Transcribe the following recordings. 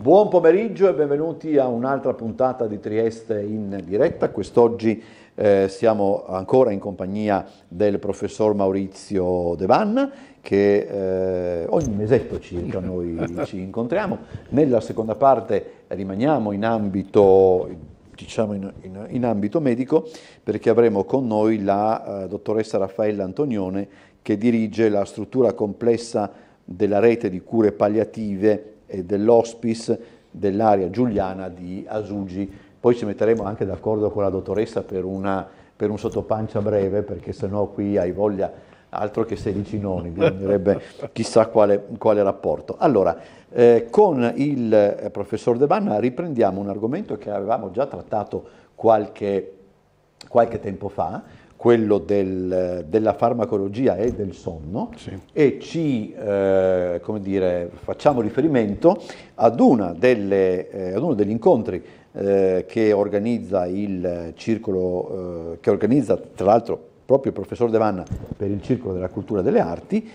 Buon pomeriggio e benvenuti a un'altra puntata di Trieste in diretta. Quest'oggi siamo ancora in compagnia del professor Maurizio De Vanna, che ogni mesetto circa noi ci incontriamo. Nella seconda parte rimaniamo in ambito, diciamo in ambito medico, perché avremo con noi la dottoressa Raffaella Antonione, che dirige la struttura complessa della rete di cure palliative e dell'hospice dell'area giuliana di Asuggi. Poi ci metteremo anche d'accordo con la dottoressa per un sottopancia breve, perché sennò qui hai voglia altro che 16 noni, bisognerebbe chissà quale rapporto. Allora, con il professor De Vanna riprendiamo un argomento che avevamo già trattato qualche tempo fa, quello della farmacologia e del sonno, sì. E ci facciamo riferimento ad uno degli incontri che organizza il circolo, che organizza tra l'altro proprio il professor De Vanna per il Circolo della Cultura delle Arti,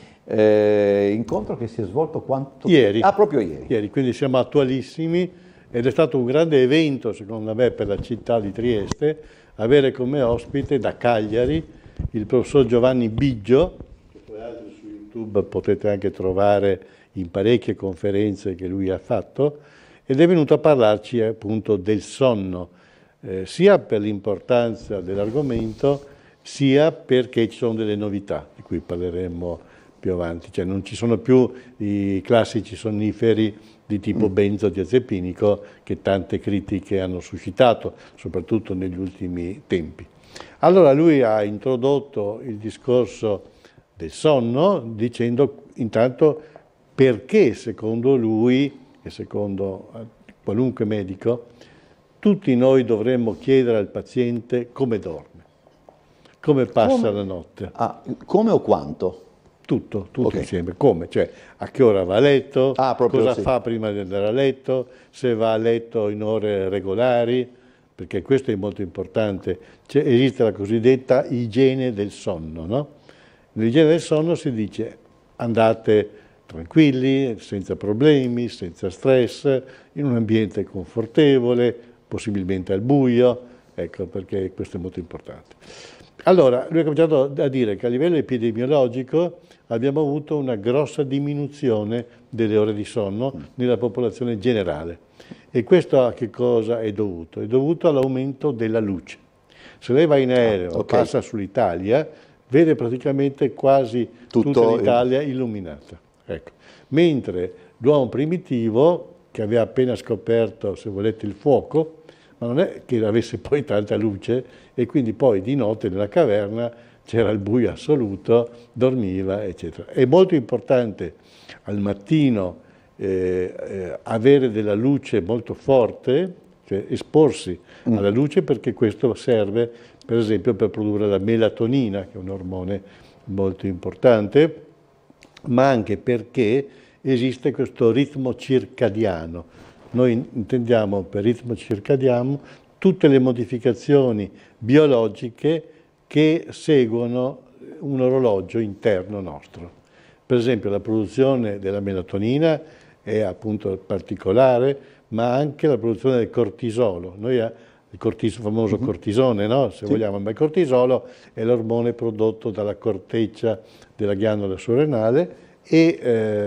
incontro che si è svolto ieri. Proprio ieri. Ieri, quindi siamo attualissimi ed è stato un grande evento secondo me per la città di Trieste avere come ospite da Cagliari il professor Giovanni Biggio, che tra l'altro su YouTube potete anche trovare in parecchie conferenze che lui ha fatto, ed è venuto a parlarci appunto del sonno, sia per l'importanza dell'argomento, sia perché ci sono delle novità, di cui parleremo più avanti. Cioè non ci sono più i classici sonniferi di tipo benzodiazepinico che tante critiche hanno suscitato, soprattutto negli ultimi tempi. Allora lui ha introdotto il discorso del sonno dicendo intanto perché secondo lui e secondo qualunque medico tutti noi dovremmo chiedere al paziente come dorme, come passa la notte. Come o quanto? Tutto okay. Insieme. Come? Cioè, a che ora va a letto, cosa sì. fa prima di andare a letto, se va a letto in ore regolari, perché questo è molto importante. Esiste la cosiddetta igiene del sonno, no? Nell'igiene del sonno si dice andate tranquilli, senza problemi, senza stress, in un ambiente confortevole, possibilmente al buio, ecco perché questo è molto importante. Allora, lui ha cominciato a dire che a livello epidemiologico abbiamo avuto una grossa diminuzione delle ore di sonno nella popolazione generale. E questo a che cosa è dovuto? È dovuto all'aumento della luce. Se lei va in aereo, passa sull'Italia, vede praticamente quasi tutta l'Italia illuminata. Ecco. Mentre l'uomo primitivo, che aveva appena scoperto, se volete, il fuoco, ma non è che avesse poi tanta luce, e quindi poi di notte nella caverna c'era il buio assoluto, dormiva, eccetera. È molto importante al mattino avere della luce molto forte, cioè esporsi alla luce, perché questo serve, per esempio, per produrre la melatonina, che è un ormone molto importante, ma anche perché esiste questo ritmo circadiano. Noi intendiamo per ritmo circadiano tutte le modificazioni biologiche che seguono un orologio interno nostro. Per esempio la produzione della melatonina è appunto particolare, ma anche la produzione del cortisolo. Noi il famoso cortisone, no? Se vogliamo, ma il cortisolo è l'ormone prodotto dalla corteccia della ghiandola surrenale ed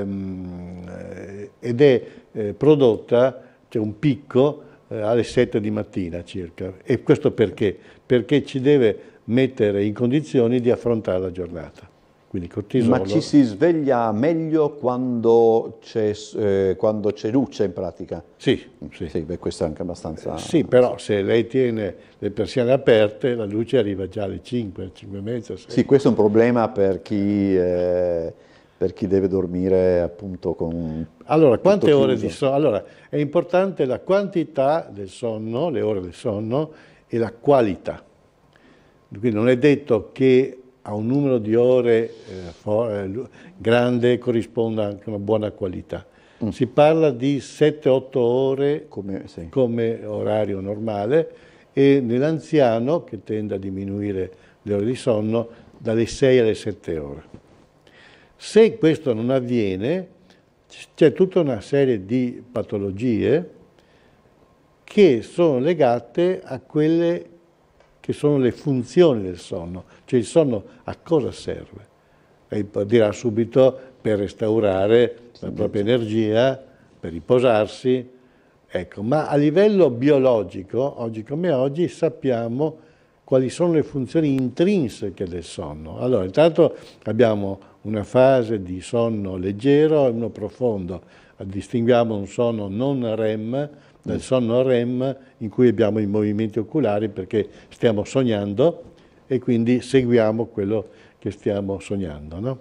è prodotta, c'è un picco alle 7 di mattina circa. E questo perché? Perché ci deve mettere in condizioni di affrontare la giornata. Quindi cortisolo. Ma ci si sveglia meglio quando c'è luce in pratica? Sì. Beh, questo è anche abbastanza... Sì, però se lei tiene le persiane aperte, la luce arriva già alle 5, 5 e mezza, 6. Sì, questo è un problema per chi deve dormire appunto con... Allora, quante ore di sonno? Allora, è importante la quantità del sonno, le ore del sonno, e la qualità. Quindi non è detto che a un numero di ore grande corrisponda anche una buona qualità. Si parla di 7-8 ore come orario normale, e nell'anziano, che tende a diminuire le ore di sonno, dalle 6 alle 7 ore. Se questo non avviene, C'è tutta una serie di patologie che sono legate a quelle che sono le funzioni del sonno, cioè il sonno a cosa serve? E dirà subito per restaurare la propria energia, per riposarsi, ecco, ma a livello biologico, oggi come oggi, sappiamo quali sono le funzioni intrinseche del sonno. Allora, intanto abbiamo una fase di sonno leggero e uno profondo. Distinguiamo un sonno non REM dal sonno REM in cui abbiamo i movimenti oculari perché stiamo sognando e quindi seguiamo quello che stiamo sognando, no?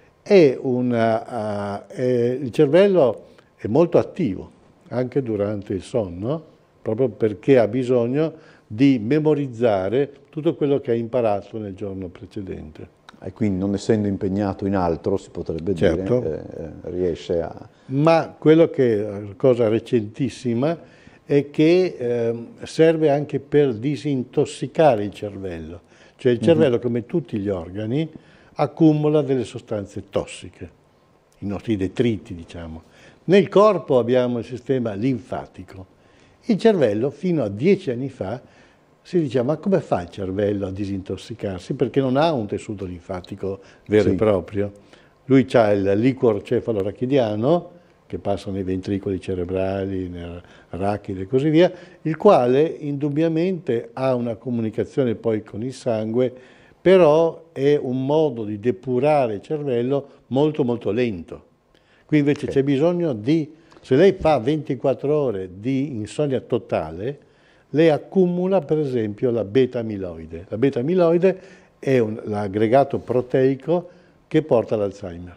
Il cervello è molto attivo anche durante il sonno, proprio perché ha bisogno di memorizzare tutto quello che ha imparato nel giorno precedente. E quindi non essendo impegnato in altro, si potrebbe dire, riesce a... Ma cosa recentissima, è che serve anche per disintossicare il cervello. Cioè il cervello, come tutti gli organi, accumula delle sostanze tossiche, i nostri detriti, diciamo. Nel corpo abbiamo il sistema linfatico. Il cervello, fino a 10 anni fa, si diceva, ma come fa il cervello a disintossicarsi? Perché non ha un tessuto linfatico vero e proprio. Lui ha il liquor cefalorachidiano, che passa nei ventricoli cerebrali, nell'arachide e così via, il quale indubbiamente ha una comunicazione poi con il sangue, però è un modo di depurare il cervello molto molto lento. Qui invece c'è bisogno di, se lei fa 24 ore di insonnia totale, lei accumula per esempio la beta-amiloide. La beta-amiloide è l'aggregato proteico che porta all'Alzheimer.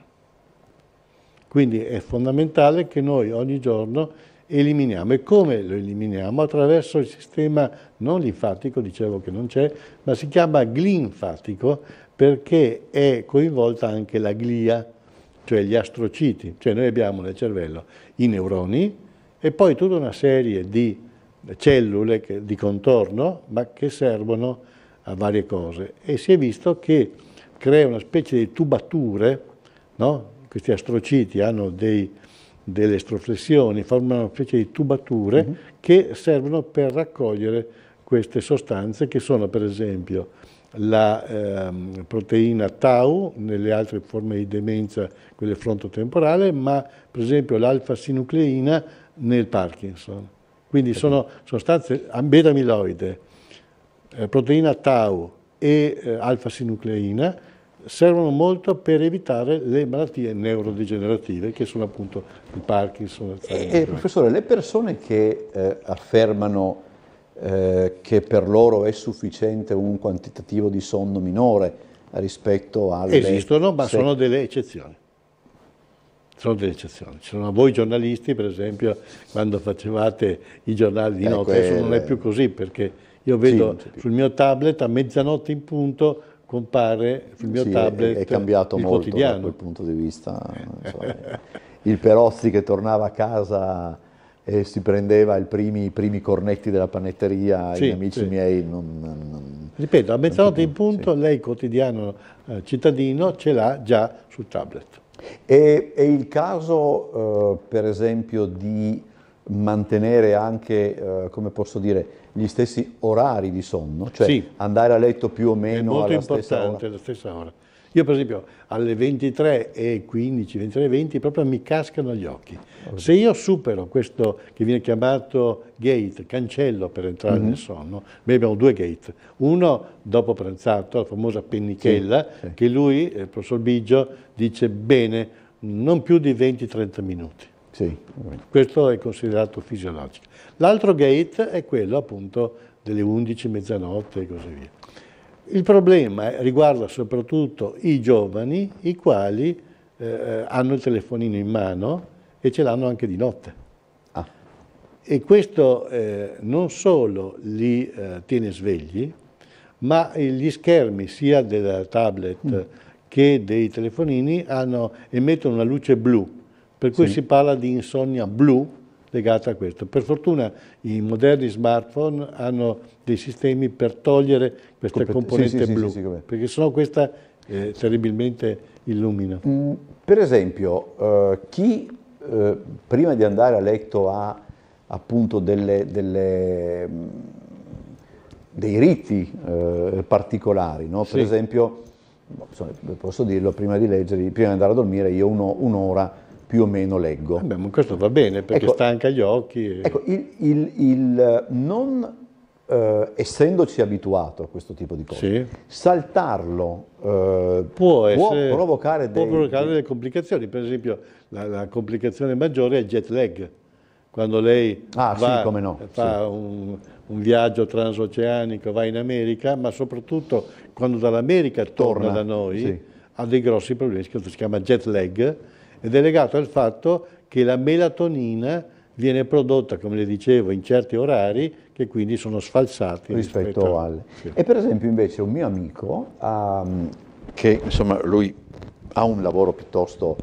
Quindi è fondamentale che noi ogni giorno eliminiamo. E come lo eliminiamo? Attraverso il sistema non linfatico, dicevo che non c'è, ma si chiama glinfatico perché è coinvolta anche la glia, cioè gli astrociti. Cioè noi abbiamo nel cervello i neuroni e poi tutta una serie di cellule di contorno, ma che servono a varie cose. E si è visto che crea una specie di tubature, no? Questi astrociti hanno delle estroflessioni, formano una specie di tubature che servono per raccogliere queste sostanze che sono per esempio la proteina tau nelle altre forme di demenza, quelle frontotemporale, ma per esempio l'alfa-sinucleina nel Parkinson. Quindi sono sostanze beta-amiloide, proteina tau e alfa-sinucleina servono molto per evitare le malattie neurodegenerative che sono appunto il Parkinson. Professore, le persone che affermano che per loro è sufficiente un quantitativo di sonno minore rispetto alle... Esistono, ma sono delle eccezioni. Sono delle eccezioni. Ci sono voi giornalisti, per esempio, quando facevate i giornali di notte, adesso non è più così, perché io vedo sul mio tablet a mezzanotte in punto compare sul mio tablet è cambiato il molto quotidiano. Da quel punto di vista. Il Perozzi che tornava a casa e si prendeva i primi cornetti della panetteria, gli amici miei ripeto, a mezzanotte in punto lei quotidiano cittadino ce l'ha già sul tablet. È il caso per esempio di mantenere anche, come posso dire, gli stessi orari di sonno, cioè andare a letto più o meno alla stessa ora? È molto importante, alla stessa ora. Io per esempio alle 23:15, 23:20 proprio mi cascano gli occhi. Se io supero questo che viene chiamato gate, cancello per entrare nel sonno, noi abbiamo due gate. Uno dopo pranzato, la famosa pennichella, che lui, il professor Biggio, dice bene, non più di 20-30 minuti. Questo è considerato fisiologico. L'altro gate è quello appunto delle 11, mezzanotte e così via. Il problema riguarda soprattutto i giovani, i quali hanno il telefonino in mano e ce l'hanno anche di notte. E questo non solo li tiene svegli, ma gli schermi sia del tablet che dei telefonini emettono una luce blu, per cui si parla di insonnia blu legata a questo. Per fortuna i moderni smartphone hanno dei sistemi per togliere questa componente blu, perché sennò questa terribilmente illumina. Per esempio, chi prima di andare a letto ha appunto dei riti particolari, no? Per esempio, posso dirlo, prima di andare a dormire io un'ora più o meno leggo. Ma questo va bene perché stanca gli occhi. Ecco, non essendoci abituato a questo tipo di cose, saltarlo può provocare delle complicazioni. Per esempio, la complicazione maggiore è il jet lag. Quando lei fa un viaggio transoceanico, va in America, ma soprattutto quando dall'America torna da noi, ha dei grossi problemi, si chiama jet lag, ed è legato al fatto che la melatonina viene prodotta, come le dicevo, in certi orari che quindi sono sfalsati rispetto alle... E per esempio invece un mio amico, che insomma lui ha un lavoro piuttosto,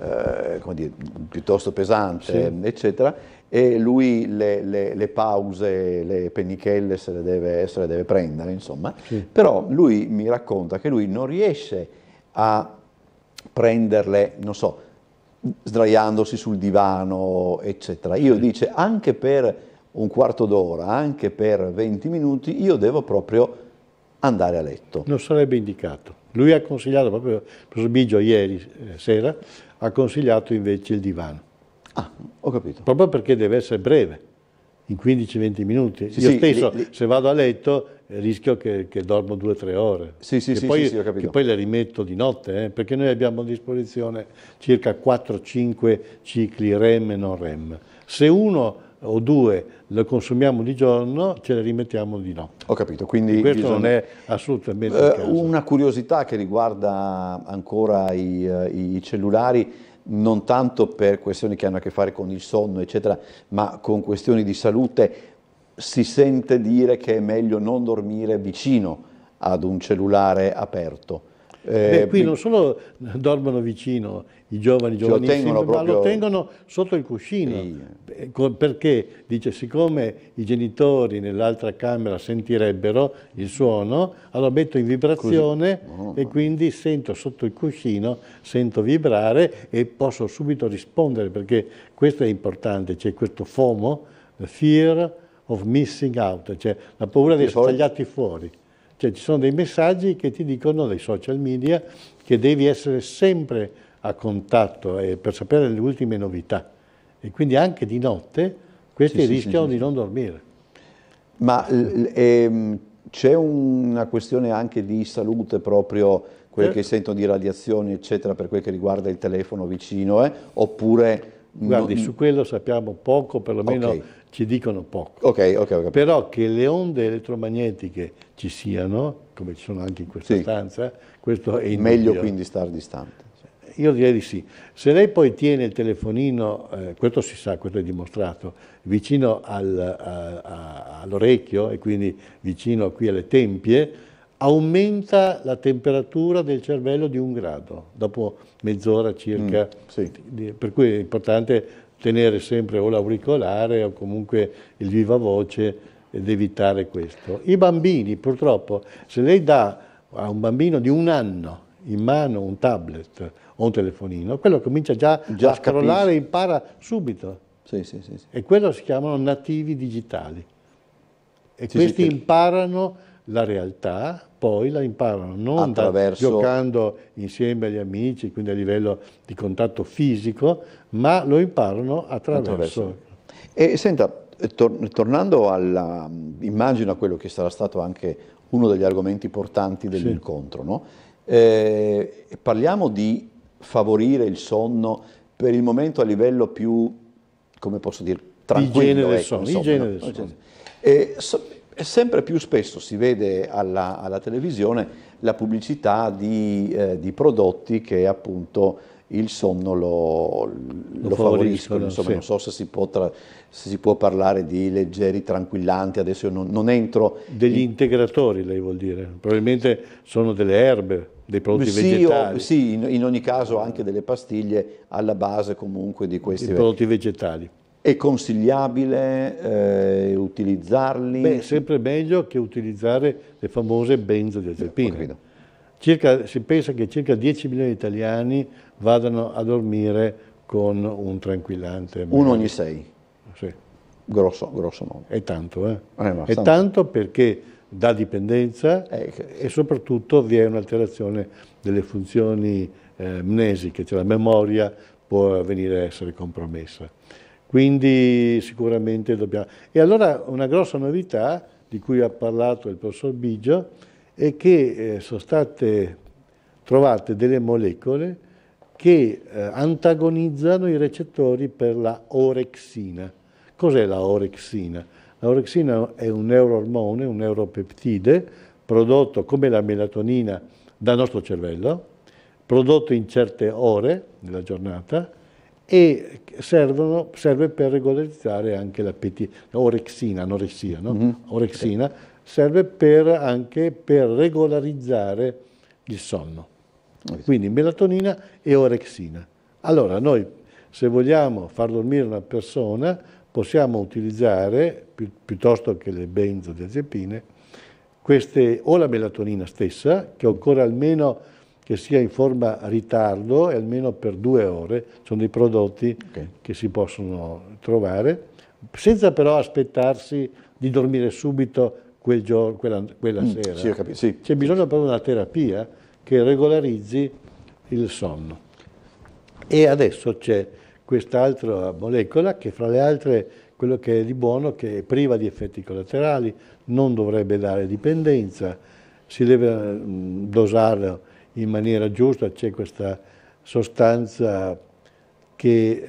piuttosto pesante, eccetera, e lui le pause, le pennichelle se le deve prendere, insomma, però lui mi racconta che lui non riesce a prenderle, non so, sdraiandosi sul divano, eccetera. Io dice, anche per un quarto d'ora, anche per 20 minuti, io devo proprio andare a letto. Non sarebbe indicato. Lui ha consigliato, proprio il professor Biggio ieri sera, ha consigliato invece il divano. Ah, ho capito. Proprio perché deve essere breve, in 15-20 minuti. Io stesso, se vado a letto, rischio che dormo 2 o 3 ore. Ho capito. Che poi le rimetto di notte, perché noi abbiamo a disposizione circa 4-5 cicli REM e non REM. Se uno o 2 lo consumiamo di giorno, ce le rimettiamo di notte. Ho capito, quindi questo non è assolutamente il caso. Una curiosità che riguarda ancora i cellulari, non tanto per questioni che hanno a che fare con il sonno, eccetera, ma con questioni di salute. Si sente dire che è meglio non dormire vicino ad un cellulare aperto. Qui non solo dormono vicino i giovanissimi, ma lo tengono sotto il cuscino. Perché, dice, siccome i genitori nell'altra camera sentirebbero il suono, allora metto in vibrazione e quindi sento sotto il cuscino, sento vibrare e posso subito rispondere, perché questo è importante, c'è questo FOMO, fear of missing out, cioè la paura di essere tagliati fuori. Cioè ci sono dei messaggi che ti dicono dai social media che devi essere sempre a contatto per sapere le ultime novità, e quindi anche di notte questi rischiano di non dormire. Ma c'è una questione anche di salute proprio, quelle che sentono di radiazioni eccetera, per quel che riguarda il telefono vicino, oppure... Guardi, su quello sappiamo poco, perlomeno ci dicono poco. Ok. Però che le onde elettromagnetiche ci siano, come ci sono anche in questa stanza, questo è indubbio. Meglio quindi stare distante. Io direi di sì. Se lei poi tiene il telefonino, questo si sa, questo è dimostrato, vicino all'orecchio e quindi vicino qui alle tempie, aumenta la temperatura del cervello di 1 grado, dopo mezz'ora circa. Per cui è importante tenere sempre o l'auricolare o comunque il viva voce ed evitare questo. I bambini, purtroppo, se lei dà a un bambino di 1 anno in mano un tablet o un telefonino, quello comincia già a scrollare e impara subito. E quello si chiamano nativi digitali. E questi imparano la realtà, poi la imparano non giocando insieme agli amici, quindi a livello di contatto fisico, ma lo imparano attraverso. E senta, tornando immagino a quello che sarà stato anche uno degli argomenti portanti dell'incontro, no? Parliamo di favorire il sonno per il momento a livello più, come posso dire, tranquillo. Igiene del sonno. Sempre più spesso si vede alla televisione la pubblicità di prodotti che appunto il sonno lo favoriscono. Insomma, non so se si può parlare di leggeri tranquillanti, adesso io non entro... Degli integratori, lei vuol dire? Probabilmente sono delle erbe, dei prodotti vegetali. Sì, in ogni caso anche delle pastiglie alla base comunque di questi prodotti vegetali. È consigliabile utilizzarli? Beh, sempre meglio che utilizzare le famose benzodiazepine. Si pensa che circa 10 milioni di italiani vadano a dormire con un tranquillante. Uno ogni 6, Sì. grosso modo. È tanto, È È abbastanza. tanto perché dà dipendenza Che- e soprattutto vi è un'alterazione delle funzioni mnesiche, cioè la memoria può venire a essere compromessa. Quindi sicuramente dobbiamo... E allora una grossa novità di cui ha parlato il professor Biggio è che sono state trovate delle molecole che antagonizzano i recettori per la orexina. Cos'è la orexina? La orexina è un neuroormone, un neuropeptide, prodotto come la melatonina dal nostro cervello, prodotto in certe ore della giornata e serve per regolarizzare anche l'appetito. Orexina, anorexia, no? Orexina serve anche per regolarizzare il sonno. Quindi melatonina e orexina. Allora noi, se vogliamo far dormire una persona, possiamo utilizzare, piuttosto che le benzodiazepine, o la melatonina stessa, che occorre almeno che sia in forma ritardo e almeno per 2 ore, sono dei prodotti che si possono trovare, senza però aspettarsi di dormire subito quel giorno, quella sera. Sì, ho capito, sì. C'è bisogno proprio di una terapia che regolarizzi il sonno. E adesso c'è quest'altra molecola che fra le altre, quello che è di buono, che è priva di effetti collaterali, non dovrebbe dare dipendenza, si deve dosare in maniera giusta, c'è questa sostanza che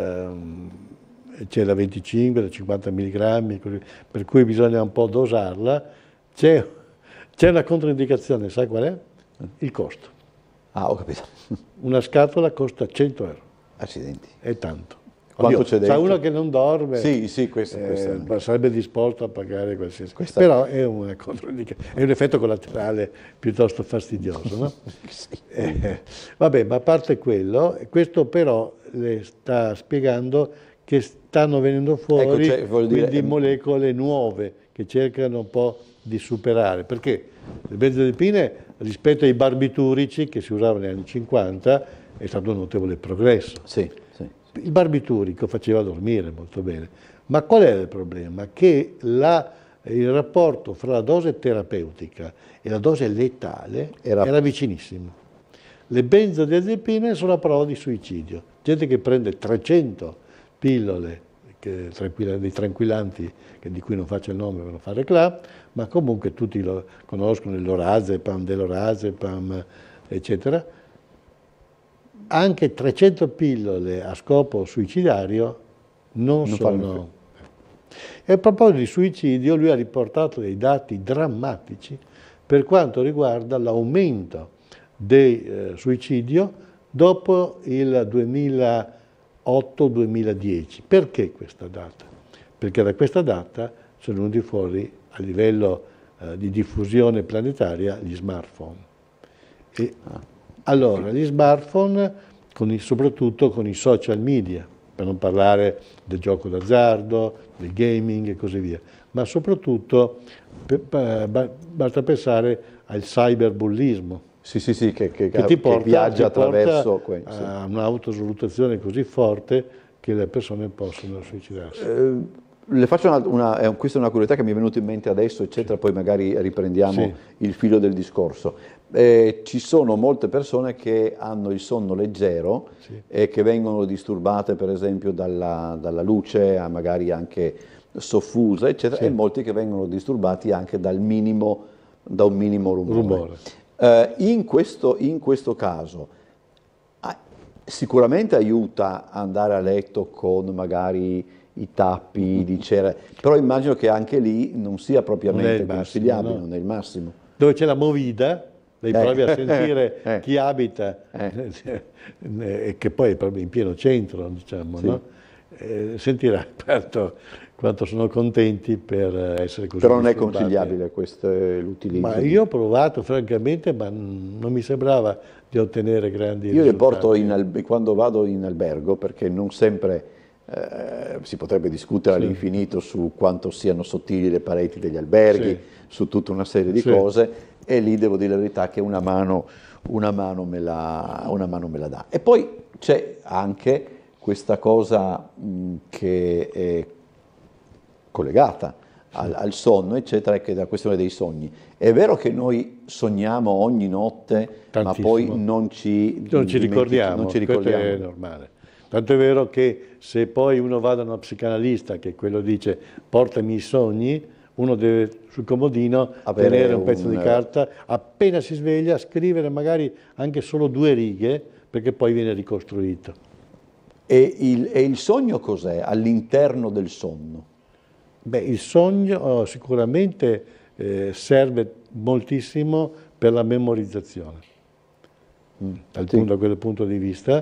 c'è da 25, da 50 mg, per cui bisogna un po' dosarla. C'è una controindicazione, sai qual è? Il costo. Ah, ho capito. Una scatola costa 100 euro. Accidenti. È tanto. Quanto c'è dentro? Sa uno che non dorme, Sì, questo sarebbe disposto a pagare qualsiasi cosa. Questa- Però è una controindicazione, è un effetto collaterale piuttosto fastidioso, no? Sì. Vabbè, ma a parte quello, questo però le sta spiegando che stanno venendo fuori Ecco, voglio dire, quindi molecole nuove che cercano un po' di superare, perché le benzodiazepine rispetto ai barbiturici che si usavano negli anni 50 è stato un notevole progresso. Sì. Il barbiturico faceva dormire molto bene, ma qual è il problema? Che il rapporto fra la dose terapeutica e la dose letale era vicinissimo. Le benzodiazepine sono a prova di suicidio. Gente che prende 300 pillole dei tranquillanti, di cui non faccio il nome per non fare reclame, ma comunque tutti lo conoscono, il lorazepam, delorazepam, eccetera. Anche 300 pillole a scopo suicidario non sono... E a proposito di suicidio, lui ha riportato dei dati drammatici per quanto riguarda l'aumento del suicidio dopo il 2008-2010. Perché questa data? Perché da questa data sono venuti fuori a livello di diffusione planetaria gli smartphone. Allora, gli smartphone, soprattutto con i social media, per non parlare del gioco d'azzardo, del gaming e così via, ma soprattutto basta pensare al cyberbullismo. Sì, che Ti viaggia attraverso a un'autosalutazione così forte che le persone possono suicidarsi. Le faccio questa è una curiosità che mi è venuta in mente adesso, eccetera, poi magari riprendiamo il filo del discorso. Ci sono molte persone che hanno il sonno leggero e che vengono disturbate per esempio dalla luce, magari anche soffusa, eccetera, e molti che vengono disturbati anche da un minimo rumore. In questo caso sicuramente aiuta andare a letto con magari i tappi di cera, però immagino che anche lì non sia propriamente consigliabile, non è il massimo. Dove c'è la movida, lei provi a sentire chi abita, e che poi è proprio in pieno centro, diciamo, no? Sentirà quanto sono contenti per essere così. Però non è consigliabile l'utilizzo? Ma io ho provato francamente, ma non mi sembrava di ottenere grandi risultati. Io le porto quando vado in albergo, perché non sempre si potrebbe discutere all'infinito su quanto siano sottili le pareti degli alberghi, su tutta una serie di cose, e lì devo dire la verità che una mano me la dà. E poi c'è anche questa cosa che è collegata al sonno, eccetera, che è la questione dei sogni. È vero che noi sogniamo ogni notte, ma poi non ci ricordiamo, questo è normale. Tanto è vero che se poi uno va da uno psicanalista, che quello dice portami i sogni, uno deve sul comodino tenere un pezzo di carta, appena si sveglia scrivere magari anche solo 2 righe, perché poi viene ricostruito. E il sogno cos'è all'interno del sonno? Beh, il sogno sicuramente serve moltissimo per la memorizzazione, da quel punto di vista,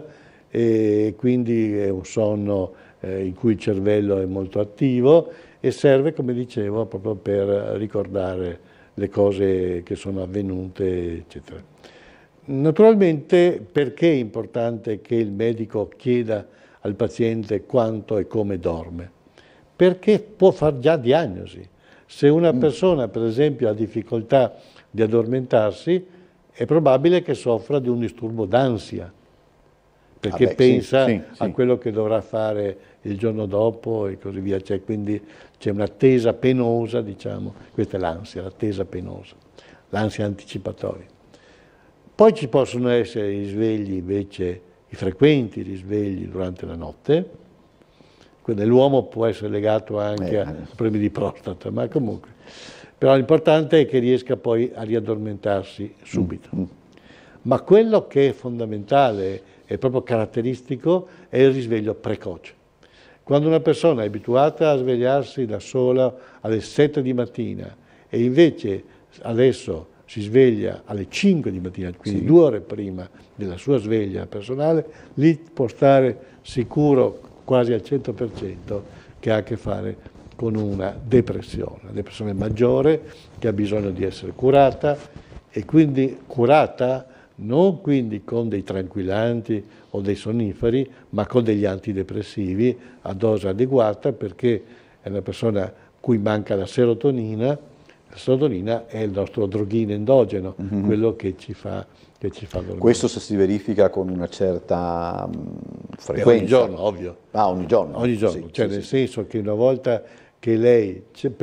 e quindi è un sonno in cui il cervello è molto attivo e serve, come dicevo, proprio per ricordare le cose che sono avvenute, eccetera. Naturalmente, perché è importante che il medico chieda al paziente quanto e come dorme? Perché può far già diagnosi. Se una persona, per esempio, ha difficoltà di addormentarsi, è probabile che soffra di un disturbo d'ansia, perché pensa a quello che dovrà fare il giorno dopo e così via. Quindi c'è un'attesa penosa, diciamo, questa è l'ansia, l'attesa penosa, l'ansia anticipatoria. Poi ci possono essere i risvegli invece, i frequenti risvegli durante la notte. Nell'uomo può essere legato anche a problemi di prostata, ma comunque. Però l'importante è che riesca poi a riaddormentarsi subito. Ma quello che è fondamentale e proprio caratteristico è il risveglio precoce. Quando una persona è abituata a svegliarsi da sola alle 7 di mattina e invece adesso si sveglia alle 5 di mattina, quindi 2 ore prima della sua sveglia personale, lì può stare sicuro quasi al 100% che ha a che fare con una depressione maggiore che ha bisogno di essere curata, e quindi curata non quindi con dei tranquillanti o dei sonniferi, ma con degli antidepressivi a dose adeguata, perché è una persona cui manca la serotonina. La serotonina è il nostro droghino endogeno, quello che ci fa dormire. Questo se si verifica con una certa frequenza. Ogni giorno, ovvio. Ogni giorno? Ogni giorno, nel senso che una volta che lei,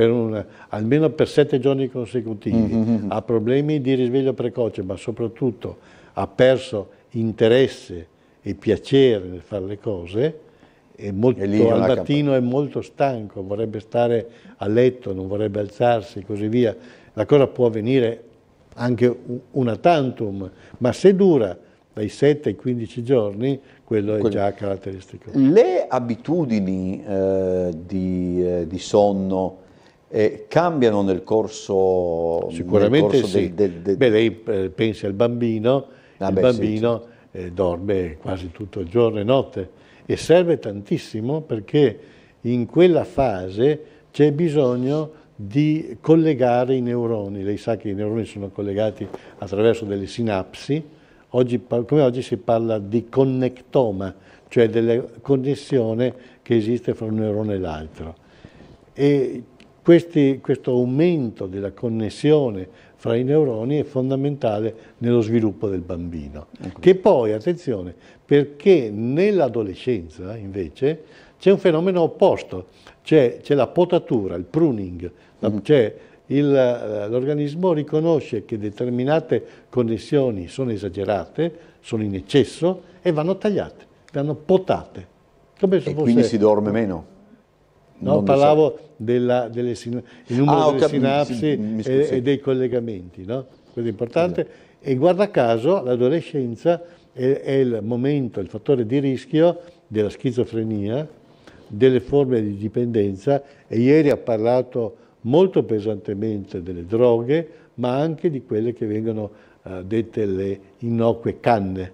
almeno per 7 giorni consecutivi, ha problemi di risveglio precoce, ma soprattutto ha perso interesse e piacere nel fare le cose, al mattino è molto stanco, vorrebbe stare a letto, non vorrebbe alzarsi e così via. La cosa può avvenire anche una tantum, ma se dura dai 7 ai 15 giorni, quello è già caratteristico. Le abitudini di sonno cambiano nel corso? Sicuramente sì. Lei pensi al bambino, il bambino dorme quasi tutto il giorno e notte, e serve tantissimo perché in quella fase c'è bisogno di collegare i neuroni. Lei sa che i neuroni sono collegati attraverso delle sinapsi. Come oggi si parla di connectoma, cioè della connessione che esiste fra un neurone e l'altro. E questo aumento della connessione fra i neuroni è fondamentale nello sviluppo del bambino. Che poi, attenzione, perché nell'adolescenza invece c'è un fenomeno opposto, c'è la potatura, il pruning, cioè l'organismo riconosce che determinate connessioni sono esagerate, sono in eccesso e vanno tagliate, vanno potate. Come se quindi si dorme meno? No, parlavo il numero delle sinapsi e dei collegamenti, no? Questo è importante. E guarda caso l'adolescenza è il momento, il fattore di rischio della schizofrenia, delle forme di dipendenza, e ieri ha parlato molto pesantemente delle droghe, ma anche di quelle che vengono dette le innocue canne.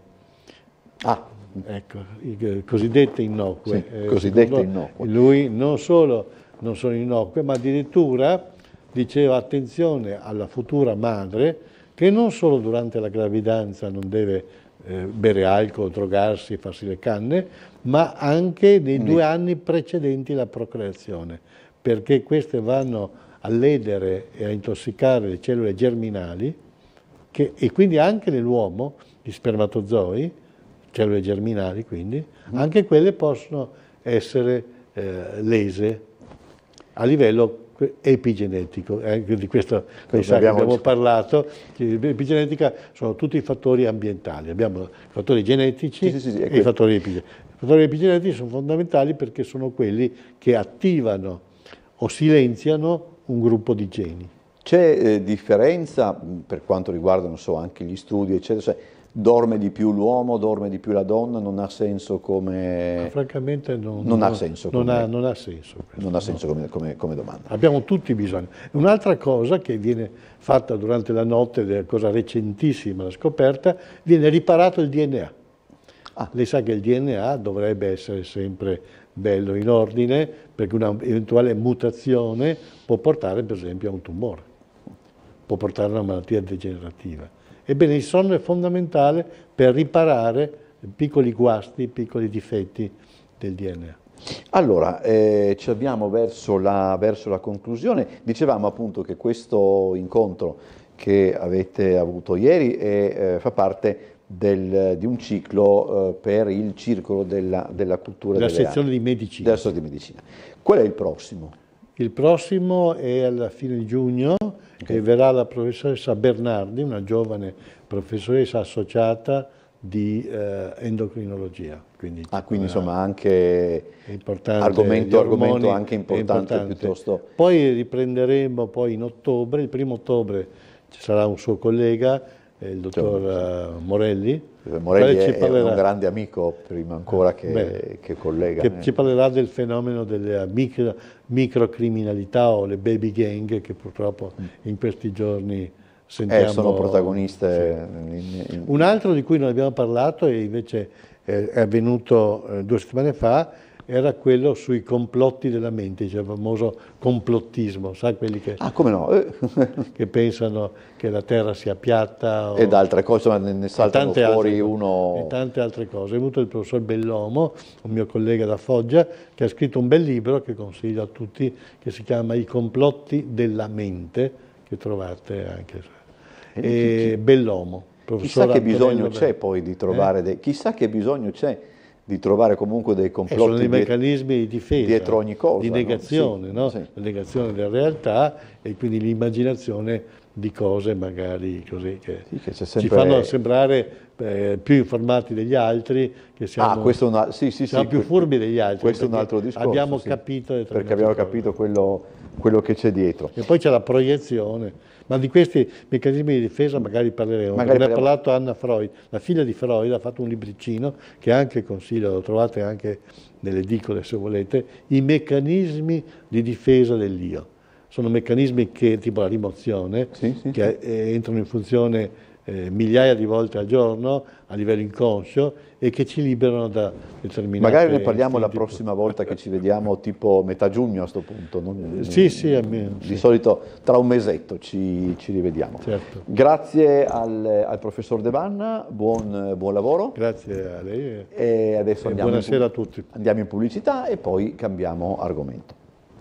Ecco, cosiddette innocue. Sì, cosiddette innocue. Lui non solo non sono innocue, ma addirittura diceva attenzione alla futura madre, che non solo durante la gravidanza non deve bere alcol, drogarsi, farsi le canne, ma anche nei 2 anni precedenti la procreazione, perché queste vanno a ledere e a intossicare le cellule germinali, e quindi anche nell'uomo, gli spermatozoi, cellule germinali quindi, anche quelle possono essere lese a livello epigenetico, di questo abbiamo parlato. L'epigenetica sono tutti i fattori ambientali, abbiamo i fattori genetici e i fattori epigenetici. I fattori epigenetici sono fondamentali perché sono quelli che attivano o silenziano un gruppo di geni. C'è differenza per quanto riguarda, non so, anche gli studi, eccetera, cioè, dorme di più l'uomo, dorme di più la donna, non ha senso come... Ma francamente non ha senso come domanda. Abbiamo tutti bisogno. Un'altra cosa che viene fatta durante la notte, è cosa recentissima la scoperta, viene riparato il DNA. Lei sa che il DNA dovrebbe essere sempre bello in ordine, perché una eventuale mutazione può portare per esempio a un tumore, può portare a una malattia degenerativa. Ebbene, il sonno è fondamentale per riparare piccoli guasti, piccoli difetti del DNA. Allora, ci avviamo verso la conclusione. Dicevamo appunto che questo incontro che avete avuto ieri fa parte di un ciclo per il Circolo della Cultura della sezione di medicina. Della sezione di medicina. Qual è il prossimo? Il prossimo è alla fine di giugno e verrà la professoressa Bernardi, una giovane professoressa associata di endocrinologia. Quindi insomma anche argomento anche importante piuttosto. Poi riprenderemo in ottobre, il 1° ottobre ci sarà un suo collega, il dottor Morelli. Morelli è un grande amico, prima ancora che collega. Che ci parlerà del fenomeno della microcriminalità o le baby gang che purtroppo in questi giorni sentiamo. Sono protagoniste. Sì. Un altro di cui non abbiamo parlato e invece è avvenuto 2 settimane fa, era quello sui complotti della mente, cioè il famoso complottismo, sa quelli che, come no? che pensano che la Terra sia piatta ed altre cose, ma ne saltano fuori uno... E tante altre cose. È venuto il professor Bellomo, un mio collega da Foggia, che ha scritto un bel libro che consiglio a tutti, che si chiama I complotti della mente, che trovate anche... Bellomo. Chissà che bisogno c'è poi di trovare, chissà che bisogno c'è di trovare comunque dei complotti. Sono dei meccanismi di difesa, dietro ogni cosa, di negazione, no? Sì. La negazione della realtà e quindi l'immaginazione di cose magari così che ci fanno sembrare più informati degli altri, che siamo, siamo più furbi degli altri. Questo è un altro discorso. Abbiamo capito perché abbiamo capito quello che c'è dietro. E poi c'è la proiezione. Ma di questi meccanismi di difesa magari parleremo. Ne ha parlato Anna Freud, la figlia di Freud, ha fatto un libricino che anche consiglio, lo trovate anche nelle edicole se volete, i meccanismi di difesa dell'io. Sono meccanismi che, tipo la rimozione, che entrano in funzione migliaia di volte al giorno a livello inconscio e che ci liberano da determinate... Magari ne parliamo la prossima volta che ci vediamo, tipo metà giugno a sto punto. Di solito tra un mesetto ci rivediamo. Certo. Grazie al professor Devanna, buon lavoro. Grazie a lei. E adesso buonasera a tutti. Andiamo in pubblicità e poi cambiamo argomento.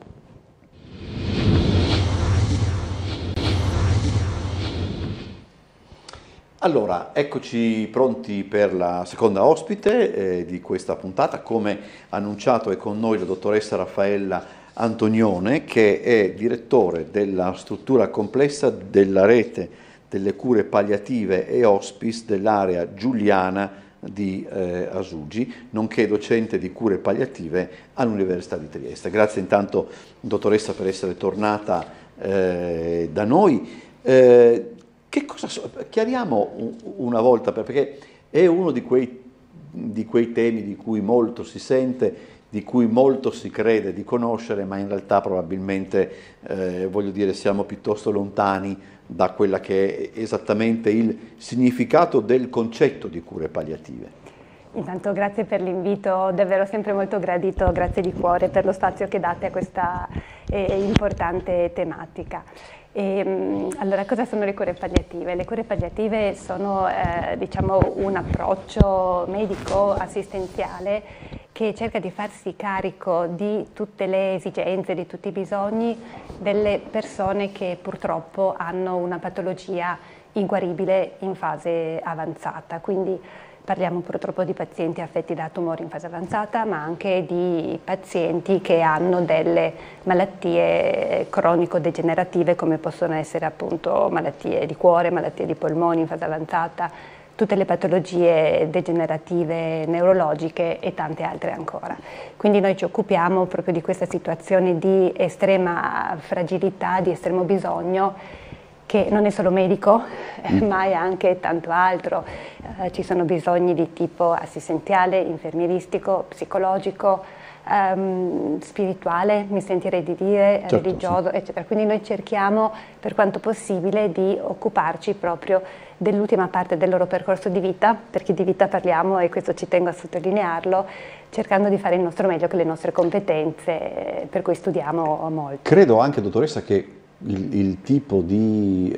Allora, eccoci pronti per la seconda ospite di questa puntata. Come annunciato è con noi la dottoressa Raffaella Antonione, che è direttore della struttura complessa della rete delle cure palliative e hospice dell'area giuliana di Asuggi, nonché docente di cure palliative all'Università di Trieste. Grazie intanto, dottoressa, per essere tornata da noi. Chiariamo una volta, perché è uno di quei temi di cui molto si sente, di cui molto si crede di conoscere, ma in realtà probabilmente, voglio dire, siamo piuttosto lontani da quella che è esattamente il significato del concetto di cure palliative. Intanto grazie per l'invito, davvero sempre molto gradito, grazie di cuore per lo spazio che date a questa importante tematica. Allora, cosa sono le cure palliative? Le cure palliative sono diciamo un approccio medico-assistenziale che cerca di farsi carico di tutte le esigenze, di tutti i bisogni delle persone che purtroppo hanno una patologia inguaribile in fase avanzata. Quindi Parliamo purtroppo di pazienti affetti da tumori in fase avanzata, ma anche di pazienti che hanno delle malattie cronico-degenerative, come possono essere appunto malattie di cuore, malattie di polmoni in fase avanzata, tutte le patologie degenerative neurologiche e tante altre ancora. Quindi noi ci occupiamo proprio di questa situazione di estrema fragilità, di estremo bisogno, che non è solo medico, ma è anche tanto altro. Ci sono bisogni di tipo assistenziale, infermieristico, psicologico, spirituale, mi sentirei di dire, certo, religioso, sì, eccetera. Quindi noi cerchiamo per quanto possibile di occuparci proprio dell'ultima parte del loro percorso di vita, perché di vita parliamo e questo ci tengo a sottolinearlo, cercando di fare il nostro meglio con le nostre competenze, per cui studiamo molto. Credo anche, dottoressa, che il tipo di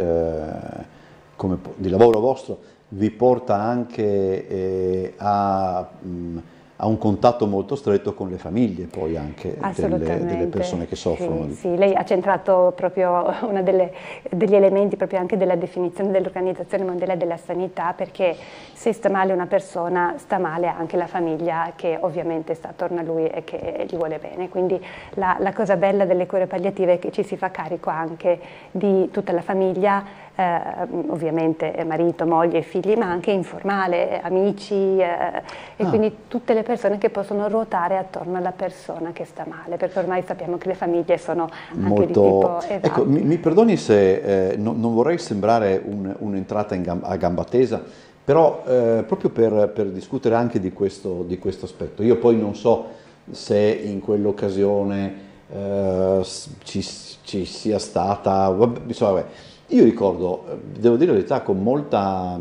lavoro vostro vi porta anche a un contatto molto stretto con le famiglie, poi anche delle persone che soffrono. Sì, sì, lei ha centrato proprio uno degli elementi proprio anche della definizione dell'Organizzazione Mondiale della Sanità, perché se sta male una persona, sta male anche la famiglia che ovviamente sta attorno a lui e che gli vuole bene. Quindi la cosa bella delle cure palliative è che ci si fa carico anche di tutta la famiglia, ovviamente marito, moglie, figli, ma anche informale, amici e quindi tutte le persone che possono ruotare attorno alla persona che sta male, perché ormai sappiamo che le famiglie sono anche molto di tipo... Esatto. Ecco, mi perdoni se non vorrei sembrare un'entrata a gamba tesa, però proprio per discutere anche di questo aspetto. Io poi non so se in quell'occasione ci sia stata... Vabbè, io ricordo, devo dire la verità, con molta,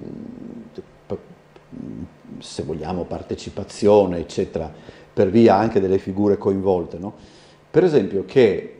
se vogliamo, partecipazione, eccetera, per via anche delle figure coinvolte, no? Per esempio che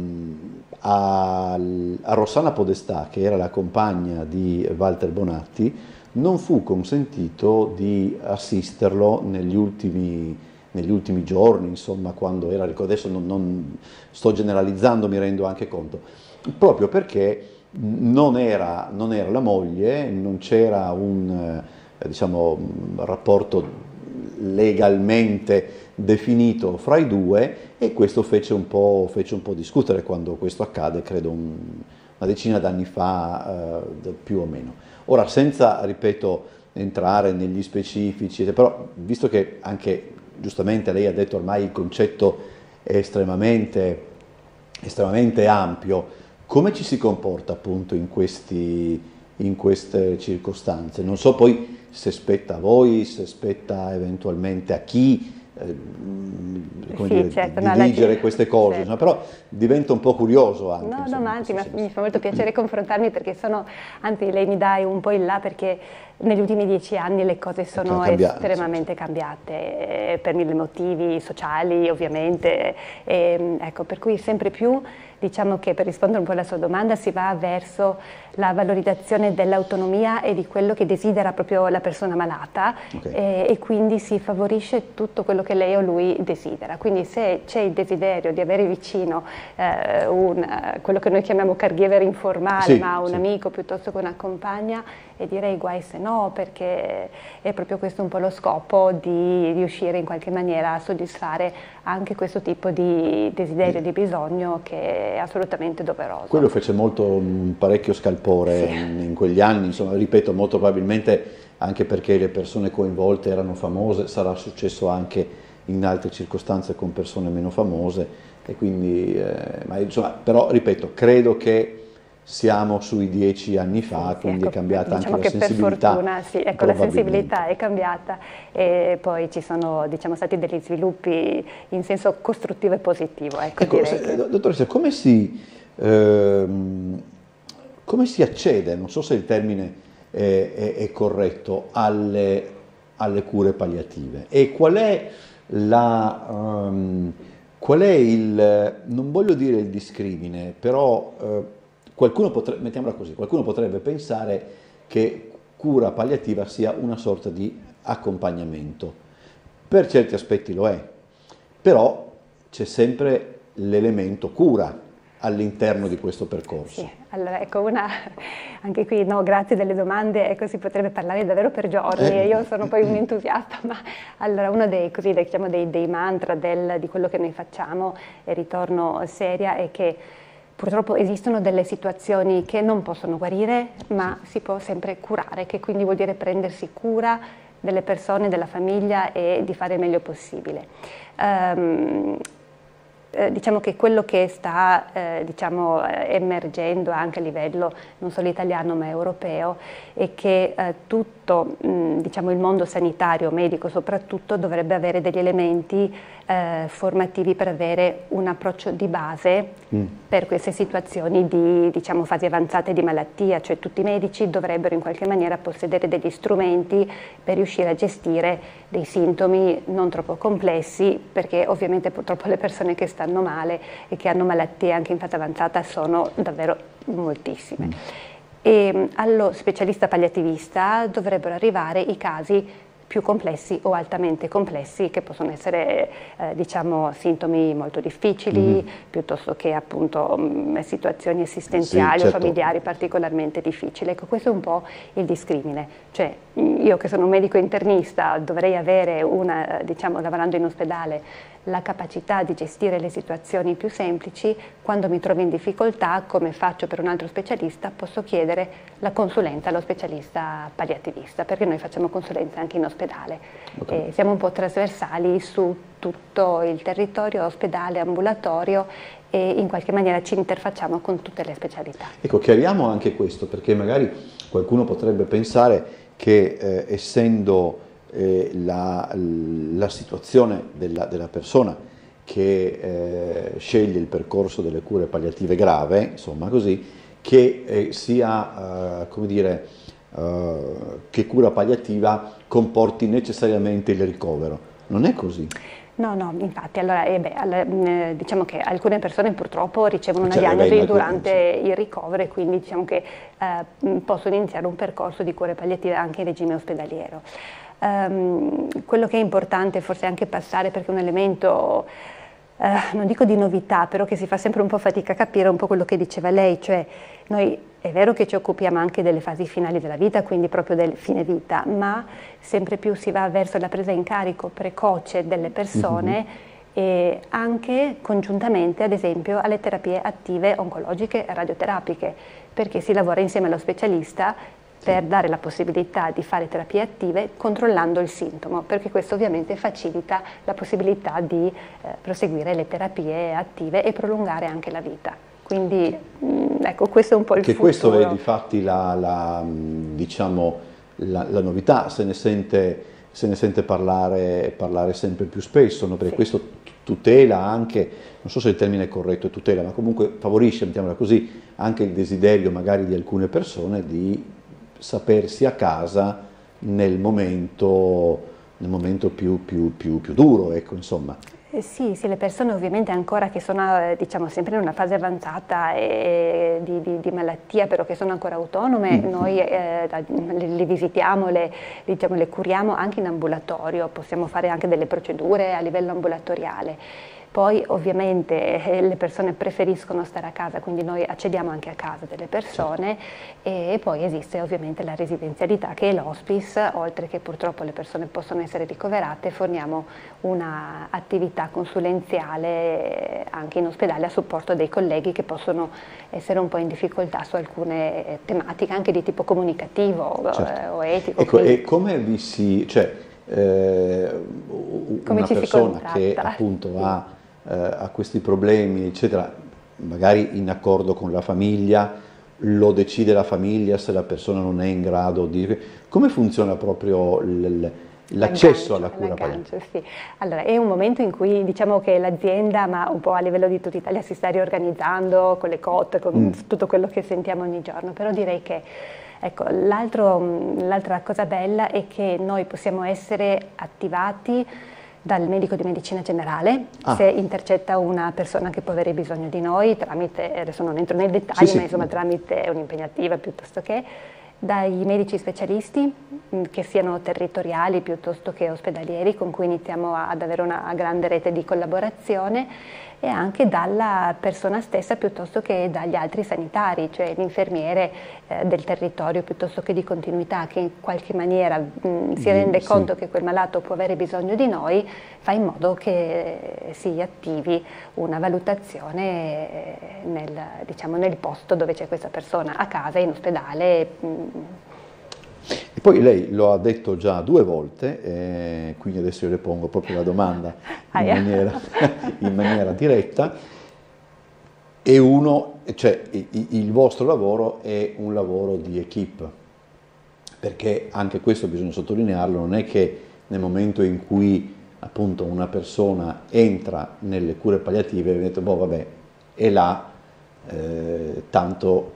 a Rossana Podestà, che era la compagna di Walter Bonatti, non fu consentito di assisterlo negli ultimi giorni, insomma, quando era, adesso non sto generalizzando, mi rendo anche conto, proprio perché non era la moglie, non c'era un rapporto legalmente definito fra i due, e questo fece un po' discutere quando questo accade, credo una decina d'anni fa, più o meno. Ora, senza, ripeto, entrare negli specifici, però visto che anche giustamente lei ha detto ormai il concetto è estremamente ampio, come ci si comporta appunto in queste circostanze? Non so poi se spetta a voi, se spetta eventualmente a chi dirigere queste cose, certo. Però diventa un po' curioso anche. No, ma anzi, mi fa molto piacere confrontarmi, perché anzi lei mi dà un po' il là, perché negli ultimi 10 anni le cose sono estremamente cambiate, per mille motivi sociali ovviamente, ecco, per cui sempre più, diciamo che, per rispondere un po' alla sua domanda, si va verso la valorizzazione dell'autonomia e di quello che desidera proprio la persona malata, e quindi si favorisce tutto quello che lei o lui desidera. Quindi se c'è il desiderio di avere vicino quello che noi chiamiamo caregiver informale, ma un amico piuttosto che una compagna, e direi guai se no, perché è proprio questo un po' lo scopo, di riuscire in qualche maniera a soddisfare anche questo tipo di desiderio, di bisogno, che è assolutamente doveroso. Quello fece parecchio scalpore in quegli anni, insomma, ripeto, molto probabilmente anche perché le persone coinvolte erano famose, sarà successo anche in altre circostanze con persone meno famose, e quindi, ma insomma, però ripeto, credo che siamo sui 10 anni fa, quindi ecco, è cambiata anche la sensibilità. Per fortuna, sì, ecco, la sensibilità è cambiata, e poi ci sono, stati degli sviluppi in senso costruttivo e positivo. Ecco, dottoressa, come si accede, non so se il termine è corretto, alle cure palliative, e qual è non voglio dire il discrimine, però mettiamola così, qualcuno potrebbe pensare che cura palliativa sia una sorta di accompagnamento. Per certi aspetti lo è, però c'è sempre l'elemento cura all'interno di questo percorso? Sì, allora ecco, anche qui no, grazie delle domande, ecco, si potrebbe parlare davvero per giorni, io sono poi un entusiasta, ma allora uno dei, così, diciamo, dei mantra di quello che noi facciamo, e ritorno seria, è che purtroppo esistono delle situazioni che non possono guarire, ma si può sempre curare, che quindi vuol dire prendersi cura delle persone, della famiglia e di fare il meglio possibile. Diciamo che quello che sta diciamo, emergendo anche a livello non solo italiano ma europeo è che tutto diciamo, il mondo sanitario, medico soprattutto, dovrebbe avere degli elementi formativi per avere un approccio di base per queste situazioni di diciamo, fasi avanzate di malattia, cioè tutti i medici dovrebbero in qualche maniera possedere degli strumenti per riuscire a gestire dei sintomi non troppo complessi, perché ovviamente purtroppo le persone che stanno male e che hanno malattie anche in fase avanzata sono davvero moltissime. E allo specialista palliativista dovrebbero arrivare i casi più complessi o altamente complessi, che possono essere diciamo sintomi molto difficili, piuttosto che appunto situazioni esistenziali o familiari particolarmente difficili. Ecco, questo è un po' il discrimine, cioè io che sono un medico internista dovrei avere diciamo, lavorando in ospedale, la capacità di gestire le situazioni più semplici. Quando mi trovo in difficoltà, come faccio per un altro specialista, posso chiedere la consulenza allo specialista palliativista, perché noi facciamo consulenza anche in ospedale. Okay. Siamo un po' trasversali su tutto il territorio, ospedale, ambulatorio, e in qualche maniera ci interfacciamo con tutte le specialità. Ecco, chiariamo anche questo, perché magari qualcuno potrebbe pensare che essendo la situazione della persona che sceglie il percorso delle cure palliative grave, insomma così, che sia, come dire, che cura palliativa comporti necessariamente il ricovero. Non è così. No, infatti, allora, diciamo che alcune persone purtroppo ricevono una diagnosi durante il ricovero, e quindi diciamo che possono iniziare un percorso di cure palliative anche in regime ospedaliero. Quello che è importante forse anche passare, perché è un elemento, non dico di novità, però che si fa sempre un po' fatica a capire, un po' quello che diceva lei, cioè noi è vero che ci occupiamo anche delle fasi finali della vita, quindi proprio del fine vita, ma sempre più si va verso la presa in carico precoce delle persone e anche congiuntamente, ad esempio, alle terapie attive oncologiche e radioterapiche, perché si lavora insieme allo specialista per dare la possibilità di fare terapie attive controllando il sintomo, perché questo ovviamente facilita la possibilità di proseguire le terapie attive e prolungare anche la vita. Quindi ecco, questo è un po' il futuro. Questo è difatti diciamo, la novità, se ne sente parlare sempre più spesso, no? Perché questo tutela anche, non so se il termine è corretto, tutela, ma comunque favorisce, mettiamola così, anche il desiderio magari di alcune persone di sapersi a casa nel momento più duro, ecco, insomma. Sì, le persone ovviamente ancora che sono diciamo, sempre in una fase avanzata di malattia, però che sono ancora autonome, noi le visitiamo, diciamo, le curiamo anche in ambulatorio, possiamo fare anche delle procedure a livello ambulatoriale. Poi ovviamente le persone preferiscono stare a casa, quindi noi accediamo anche a casa delle persone, e poi esiste ovviamente la residenzialità, che è l'hospice. Oltre che purtroppo le persone possono essere ricoverate, forniamo un'attività consulenziale anche in ospedale a supporto dei colleghi che possono essere un po' in difficoltà su alcune tematiche anche di tipo comunicativo o etico. Ecco, e come vi si, cioè una persona che appunto ha questi problemi, eccetera, magari in accordo con la famiglia, lo decide la famiglia se la persona non è in grado di... Come funziona proprio l'accesso alla cura palliativa? Sì. Allora, è un momento in cui diciamo che l'azienda, ma un po' a livello di tutta Italia, si sta riorganizzando con le cotte, con tutto quello che sentiamo ogni giorno, però direi che ecco, l'altra cosa bella è che noi possiamo essere attivati dal medico di medicina generale, se intercetta una persona che può avere bisogno di noi, tramite, adesso non entro nei dettagli, ma insomma tramite un'impegnativa piuttosto che, dai medici specialisti, che siano territoriali piuttosto che ospedalieri, con cui iniziamo ad avere una grande rete di collaborazione, e anche dalla persona stessa piuttosto che dagli altri sanitari, cioè l'infermiere del territorio piuttosto che di continuità, che in qualche maniera si rende conto che quel malato può avere bisogno di noi, fa in modo che si attivi una valutazione nel posto dove c'è questa persona, a casa, in ospedale. E poi lei lo ha detto già 2 volte, quindi adesso io le pongo proprio la domanda in maniera diretta, cioè il vostro lavoro è un lavoro di equipe, perché anche questo bisogna sottolinearlo, non è che nel momento in cui appunto una persona entra nelle cure palliative e dice boh vabbè, è là, tanto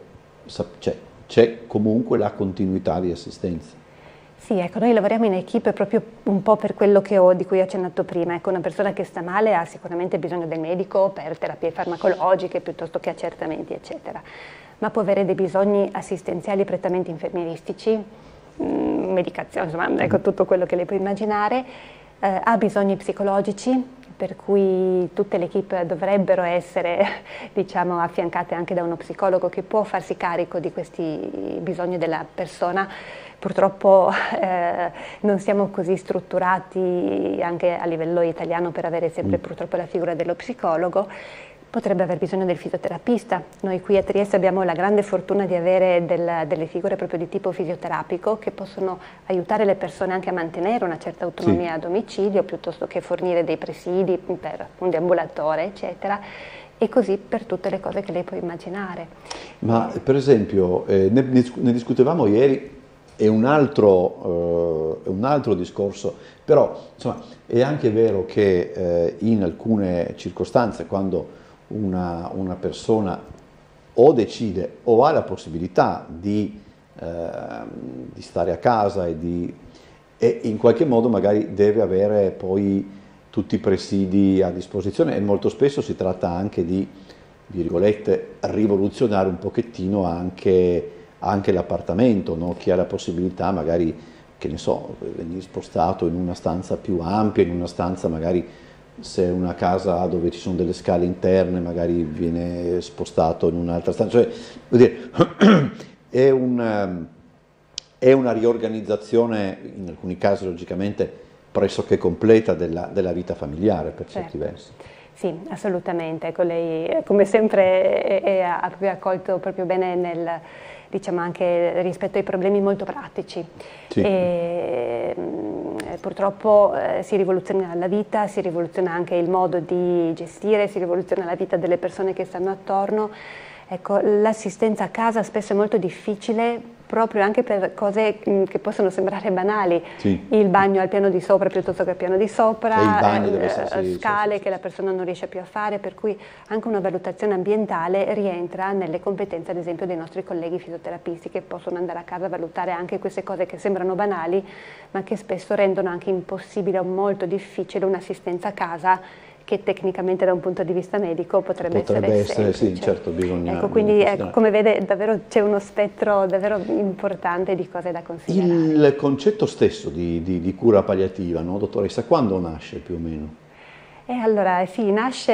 c'è comunque la continuità di assistenza. Sì, ecco, noi lavoriamo in equipe proprio un po' per quello di cui ho accennato prima. Ecco, una persona che sta male ha sicuramente bisogno del medico per terapie farmacologiche piuttosto che accertamenti, eccetera, ma può avere dei bisogni assistenziali prettamente infermieristici, medicazione, insomma, ecco, tutto quello che lei può immaginare. Ha bisogni psicologici, per cui tutte le equip dovrebbero essere, diciamo, affiancate anche da uno psicologo che può farsi carico di questi bisogni della persona. Purtroppo non siamo così strutturati anche a livello italiano per avere sempre purtroppo la figura dello psicologo. Potrebbe aver bisogno del fisioterapista. Noi qui a Trieste abbiamo la grande fortuna di avere delle figure proprio di tipo fisioterapico che possono aiutare le persone anche a mantenere una certa autonomia a domicilio, piuttosto che fornire dei presidi per un deambulatore, eccetera, e così per tutte le cose che lei può immaginare. Ma per esempio, ne discutevamo ieri, è un altro discorso, però insomma, è anche vero che in alcune circostanze, quando una persona o decide o ha la possibilità di stare a casa e in qualche modo magari deve avere poi tutti i presidi a disposizione, e molto spesso si tratta anche di virgolette, rivoluzionare un pochettino anche l'appartamento, no? Chi ha la possibilità magari, che ne so, venire spostato in una stanza più ampia, in una stanza magari, se è una casa dove ci sono delle scale interne, magari viene spostato in un'altra stanza, cioè, vuol dire, è una riorganizzazione, in alcuni casi logicamente, pressoché completa della vita familiare per certi versi. Sì, assolutamente. Ecco, lei come sempre ha proprio accolto proprio bene diciamo anche rispetto ai problemi molto pratici. Sì. E, purtroppo si rivoluziona la vita, si rivoluziona anche il modo di gestire, si rivoluziona la vita delle persone che stanno attorno. Ecco, l'assistenza a casa spesso è molto difficile proprio anche per cose che possono sembrare banali, sì. Il bagno al piano di sopra piuttosto che al piano di sopra, scale che la persona non riesce più a fare, per cui anche una valutazione ambientale rientra nelle competenze ad esempio dei nostri colleghi fisioterapisti, che possono andare a casa a valutare anche queste cose che sembrano banali ma che spesso rendono anche impossibile o molto difficile un'assistenza a casa che tecnicamente da un punto di vista medico potrebbe essere sì, certo, bisogna. Ecco, quindi come vede davvero c'è uno spettro davvero importante di cose da considerare. Il concetto stesso di cura palliativa, no, dottoressa, quando nasce più o meno? Allora, sì, nasce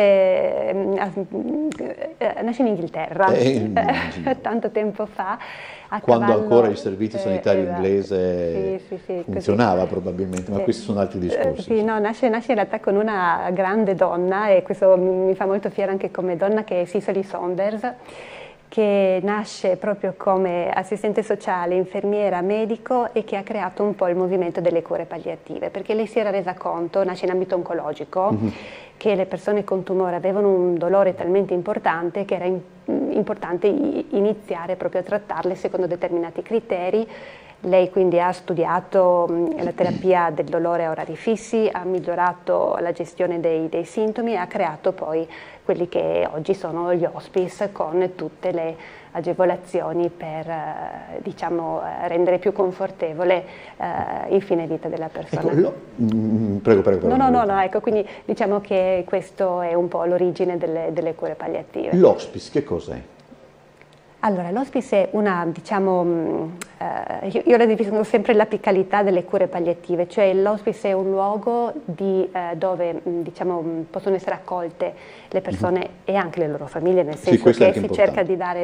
in Inghilterra, tanto tempo fa. Quando ancora il servizio sanitario inglese funzionava così. Probabilmente, ma questi sono altri discorsi. Sì, no, nasce in realtà con una grande donna, e questo mi fa molto fiera anche come donna, che è Cicely Saunders, che nasce proprio come assistente sociale, infermiera, medico, e che ha creato un po' il movimento delle cure palliative, perché lei si era resa conto, nasce in ambito oncologico, che le persone con tumore avevano un dolore talmente importante che era importante iniziare proprio a trattarle secondo determinati criteri. Lei quindi ha studiato la terapia del dolore a orari fissi, ha migliorato la gestione dei sintomi e ha creato poi quelli che oggi sono gli hospice, con tutte le agevolazioni per diciamo, rendere più confortevole il fine vita della persona. Ecco, prego. No, ecco, quindi diciamo che questo è un po' l'origine delle cure palliative. L'hospice che cos'è? Allora, l'hospice è una, diciamo, io la definisco sempre l'apicalità delle cure palliative, cioè l'hospice è un luogo dove diciamo, possono essere accolte le persone e anche le loro famiglie, nel senso che si cerca di dare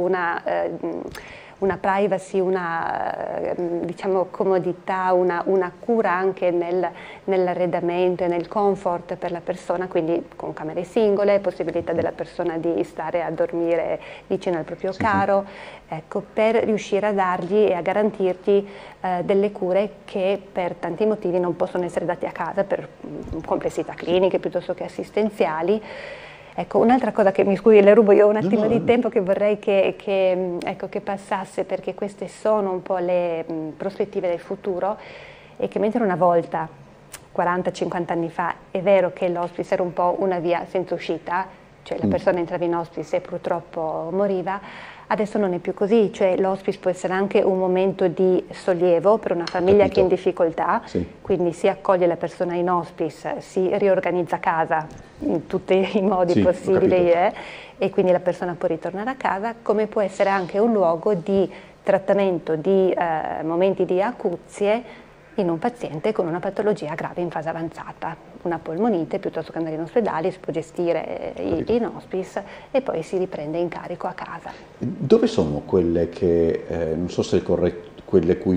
una privacy, una diciamo, comodità, una cura anche nell'arredamento e nel comfort per la persona, quindi con camere singole, possibilità della persona di stare a dormire vicino al proprio caro, ecco, per riuscire a dargli e a garantirgli delle cure che per tanti motivi non possono essere date a casa, per complessità cliniche piuttosto che assistenziali. Ecco, un'altra cosa che mi scusi, le rubo io un attimo di tempo, che vorrei che passasse, perché queste sono un po' le prospettive del futuro, e che mentre una volta, 40-50 anni fa, è vero che l'hospice era un po' una via senza uscita, cioè la persona entrava in hospice e purtroppo moriva, adesso non è più così, cioè l'hospice può essere anche un momento di sollievo per una famiglia che è in difficoltà, quindi si accoglie la persona in hospice, si riorganizza casa in tutti i modi possibili e quindi la persona può ritornare a casa, come può essere anche un luogo di trattamento di momenti di acuzie in un paziente con una patologia grave in fase avanzata, una polmonite, piuttosto che andare in ospedale, si può gestire in hospice e poi si riprende in carico a casa. Dove sono quelle che, non so se è corretto, quelle cui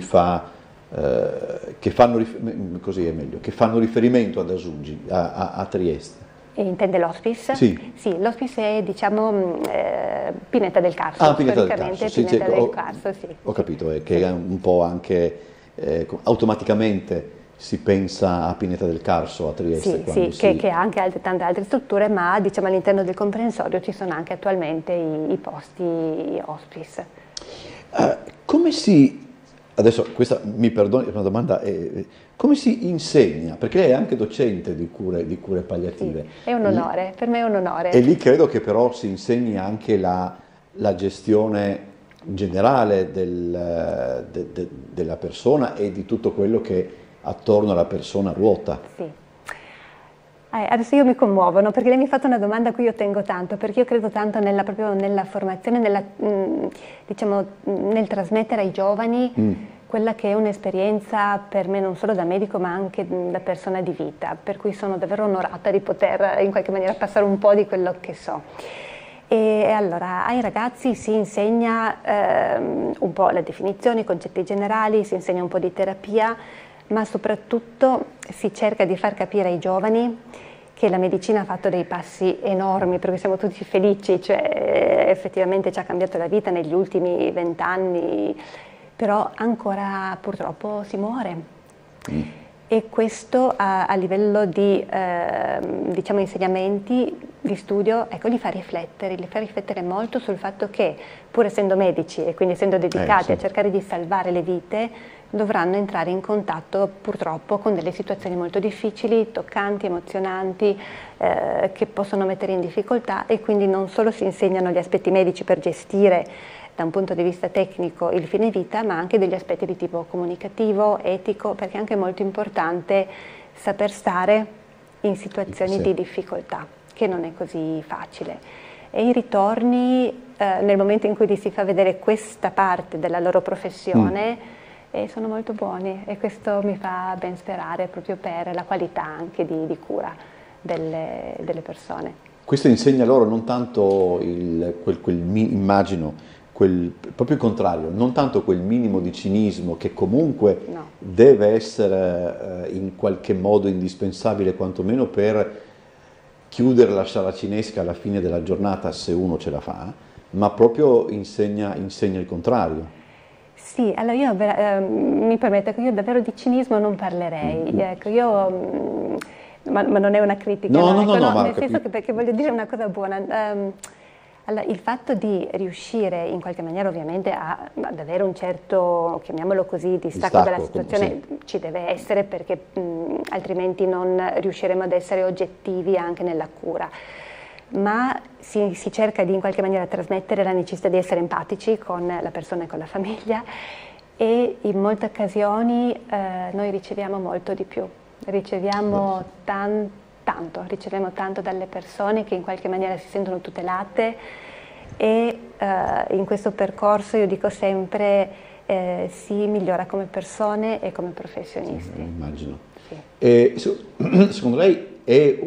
che fanno riferimento ad Asuggi, a Trieste? Intende l'hospice? Sì. Sì, l'hospice è, diciamo, Pineta del Carso, Pineta del Carso, Pineta del Carso, sì. Ho capito, che è un po' anche, automaticamente si pensa a Pineta del Carso, a Trieste. Che ha anche tante altre strutture, ma diciamo all'interno del comprensorio ci sono anche attualmente i posti hospice. Come si, adesso questa mi perdoni, è una domanda, come si insegna? Perché lei è anche docente di cure palliative. Sì, è un onore, per me è un onore. E lì credo che però si insegni anche la gestione generale della persona e di tutto quello che attorno alla persona ruota. Sì. Adesso io mi commuovo, no? Perché lei mi ha fatto una domanda a cui io tengo tanto, perché io credo tanto proprio nella formazione, diciamo, nel trasmettere ai giovani quella che è un'esperienza per me non solo da medico ma anche da persona di vita, per cui sono davvero onorata di poter in qualche maniera passare un po' di quello che so. E allora ai ragazzi si insegna un po' la definizione, i concetti generali, si insegna un po' di terapia, ma soprattutto si cerca di far capire ai giovani che la medicina ha fatto dei passi enormi, perché siamo tutti felici, cioè effettivamente ci ha cambiato la vita negli ultimi 20 anni, però ancora purtroppo si muore. E questo a livello di diciamo, insegnamenti di studio, ecco, li fa riflettere molto sul fatto che, pur essendo medici e quindi essendo dedicati a cercare di salvare le vite, dovranno entrare in contatto purtroppo con delle situazioni molto difficili, toccanti, emozionanti, che possono mettere in difficoltà, e quindi non solo si insegnano gli aspetti medici per gestire da un punto di vista tecnico il fine vita, ma anche degli aspetti di tipo comunicativo, etico, perché è anche molto importante saper stare in situazioni di difficoltà, che non è così facile. E i ritorni, nel momento in cui gli si fa vedere questa parte della loro professione, sono molto buoni, e questo mi fa ben sperare proprio per la qualità anche di cura delle persone. Questo insegna loro non tanto immagino, proprio il contrario, non tanto quel minimo di cinismo che comunque deve essere in qualche modo indispensabile, quantomeno per chiudere la saracinesca alla fine della giornata, se uno ce la fa, ma proprio insegna il contrario. Sì, allora io mi permetto che io davvero di cinismo non parlerei, ecco, io, ma non è una critica, nel senso che, perché voglio dire una cosa buona. Allora, il fatto di riuscire in qualche maniera ovviamente ad avere un certo, chiamiamolo così, distacco dalla situazione ci deve essere, perché altrimenti non riusciremo ad essere oggettivi anche nella cura. Ma si cerca di in qualche maniera trasmettere la necessità di essere empatici con la persona e con la famiglia, e in molte occasioni noi riceviamo molto di più, riceviamo riceviamo tanto dalle persone che in qualche maniera si sentono tutelate, e in questo percorso, io dico sempre, si migliora come persone e come professionisti. Sì, immagino. Sì. E, secondo lei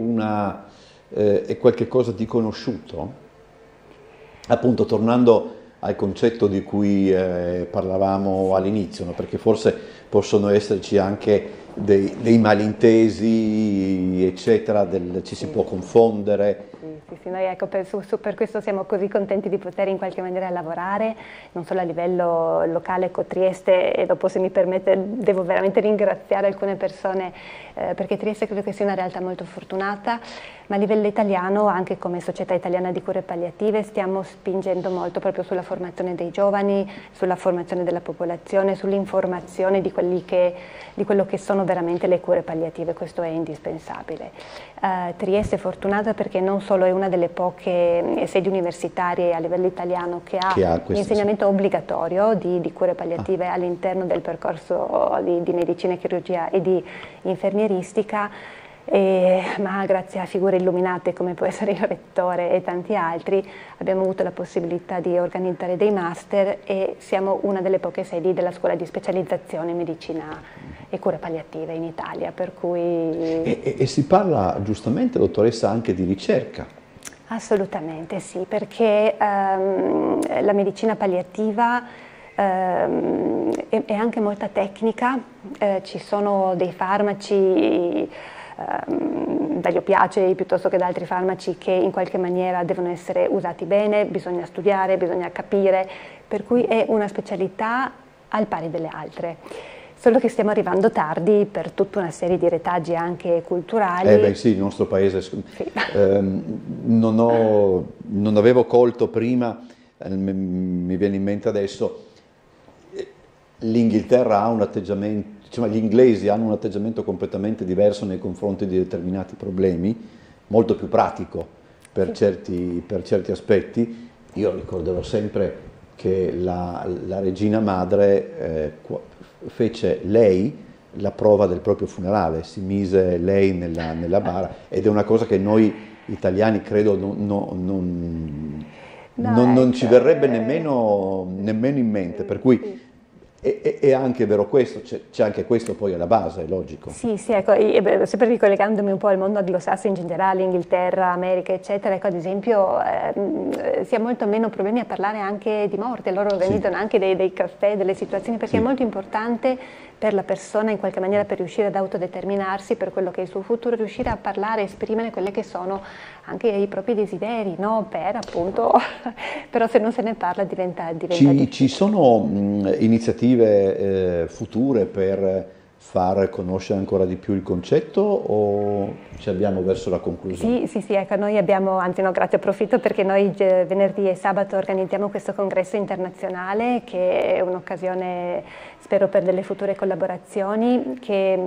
è qualche cosa di conosciuto? Appunto, tornando al concetto di cui parlavamo all'inizio, no? Perché forse possono esserci anche dei malintesi, eccetera, ci si può confondere. Sì, noi ecco, per questo siamo così contenti di poter in qualche maniera lavorare, non solo a livello locale con Trieste, e dopo, se mi permette, devo veramente ringraziare alcune persone, perché Trieste credo che sia una realtà molto fortunata, ma a livello italiano, anche come Società Italiana di Cure Palliative, stiamo spingendo molto proprio sulla formazione dei giovani, sulla formazione della popolazione, sull'informazione di quello che sono veramente le cure palliative. Questo è indispensabile. Trieste è fortunata perché non solo è una delle poche sedi universitarie a livello italiano che ha l'insegnamento obbligatorio di cure palliative all'interno del percorso di medicina e chirurgia e di infermieristica, ma grazie a figure illuminate come può essere il rettore e tanti altri abbiamo avuto la possibilità di organizzare dei master e siamo una delle poche sedi della scuola di specializzazione in medicina e cure palliative in Italia, per cui... E si parla giustamente, dottoressa, anche di ricerca. Assolutamente sì, perché la medicina palliativa è anche molta tecnica, ci sono dei farmaci, dagli oppiacei piuttosto che da altri farmaci, che in qualche maniera devono essere usati bene, bisogna studiare, bisogna capire, per cui è una specialità al pari delle altre. Solo che stiamo arrivando tardi per tutta una serie di retaggi anche culturali. Beh sì, il nostro paese, sì. Non avevo colto prima, mi viene in mente adesso, l'Inghilterra ha un atteggiamento, insomma, gli inglesi hanno un atteggiamento completamente diverso nei confronti di determinati problemi, molto più pratico per certi aspetti. Io ricorderò sempre che la regina madre fece lei la prova del proprio funerale, si mise lei nella bara, ed è una cosa che noi italiani credo non ci verrebbe nemmeno in mente, per cui è anche vero questo, c'è anche questo poi alla base, è logico. Sì, ecco, sempre ricollegandomi un po' al mondo anglosassone in generale, Inghilterra, America, eccetera, ecco, ad esempio si ha molto meno problemi a parlare anche di morte, loro organizzano anche dei caffè, delle situazioni, perché è molto importante per la persona in qualche maniera, per riuscire ad autodeterminarsi per quello che è il suo futuro, riuscire a parlare, esprimere quelle che sono anche i propri desideri, no? Per appunto, però se non se ne parla diventa difficile. Ci sono iniziative future per far conoscere ancora di più il concetto, o ci abbiamo verso la conclusione? Sì, ecco, noi abbiamo, anzi no, grazie, approfitto perché noi venerdì e sabato organizziamo questo congresso internazionale, che è un'occasione, spero, per delle future collaborazioni che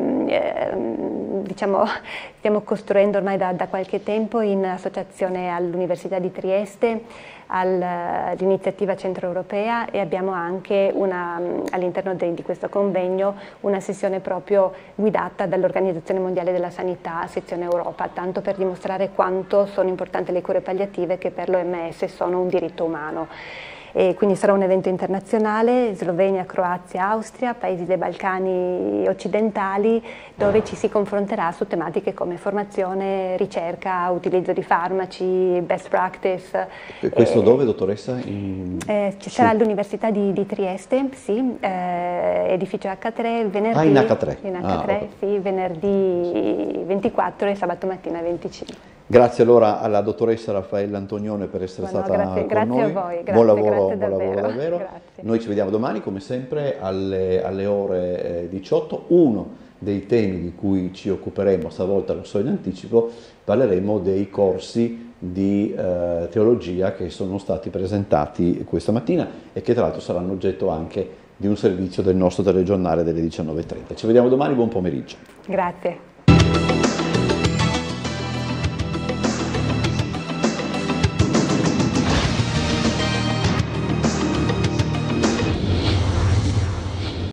diciamo stiamo costruendo ormai da qualche tempo in associazione all'Università di Trieste, all'iniziativa centroeuropea, e abbiamo anche all'interno di questo convegno una sessione proprio guidata dall'Organizzazione Mondiale della Sanità, sezione Europa, tanto per dimostrare quanto sono importanti le cure palliative, che per l'OMS sono un diritto umano. E quindi sarà un evento internazionale, Slovenia, Croazia, Austria, paesi dei Balcani occidentali, dove ci si confronterà su tematiche come formazione, ricerca, utilizzo di farmaci, best practice. E questo dove, dottoressa? Ci sarà all'Università di Trieste, sì, edificio H3, venerdì. In H3. In H3, sì, venerdì 24 e sabato mattina 25. Grazie allora alla dottoressa Raffaella Antonione per essere stata con noi. Grazie a voi, buon lavoro davvero. Grazie. Noi ci vediamo domani come sempre alle ore 18. Uno dei temi di cui ci occuperemo, stavolta lo so in anticipo, parleremo dei corsi di teologia che sono stati presentati questa mattina e che tra l'altro saranno oggetto anche di un servizio del nostro telegiornale delle 19:30. Ci vediamo domani, buon pomeriggio. Grazie.